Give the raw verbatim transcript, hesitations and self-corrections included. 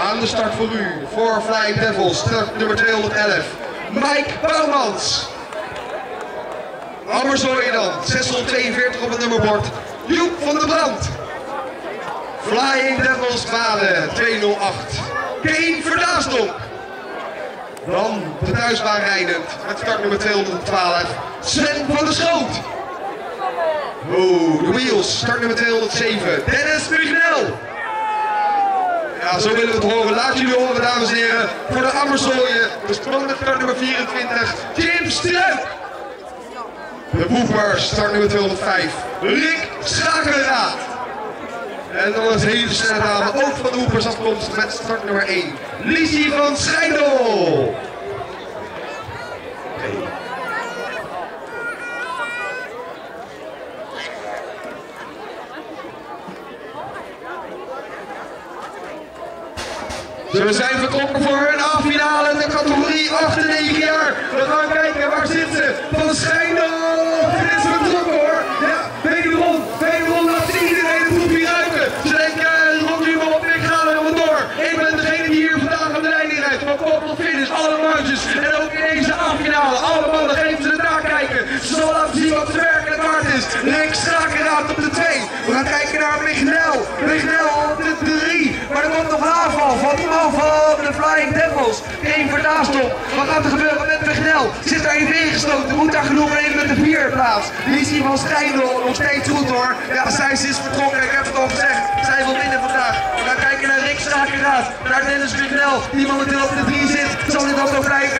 Aan de start voor u, voor Flying Devils, start nummer tweehonderdelf, Mike Bouwmans. Ammerzoyen dan, zeshonderdtweeënveertig op het nummerbord, Joep van der Brand. Flying Devils banen tweehonderdacht, Keen Verdaasdonk. Dan de thuisbaan rijdend, met start nummer tweehonderdtwaalf, Sven van der Schoot. Oh, de wheels, start nummer tweehonderdzeven, Dennis Mugnel. Ja, zo willen we het horen. Laat jullie horen, dames en heren. Voor de Ammerzoyen, de sprong met start nummer vierentwintig, Jim Struik. De Woepers, start nummer tweehonderdvijf, Rick Schakeraad. En dan is hele snelle dame, ook van de Woepers afkomstig met start nummer één, Lizzie van Schijndel. Zo, we zijn vertrokken voor een A-finale in de categorie acht en negen jaar. We gaan kijken, waar zit ze? Van Schijndel! Dit is vertrokken hoor! Ja, wederom, wederom laat iedereen het groepje ruiken. Ze denken, uh, rond u maar op, ik ga er wel door. Ik ben degene die hier vandaag aan de leiding rijdt. Van kop tot finish, alle muisjes. En ook in deze A-finale, allemaal dan geven ze het nakijken. Ze zullen laten zien wat de werkelijk waard is. Rick Schakeraad op de twee. We gaan kijken naar Mignel. Mignel op de drie. Maar er komt nog een aanval van van de Flying Devils. Geen Verdaasdonk. Wat gaat er gebeuren met Mignel? Zit daar even ingesloten. Moet daar genoeg even met de vierde plaats. Lizzie van Schijndel nog steeds goed hoor. Ja, zij is vertrokken. Ik heb het al gezegd. Zij wil winnen vandaag. We gaan kijken naar Rick Schakeraad. Naar Dennis Mignel. Die momenteel op de drie zit. Zal dit ook nog blijven?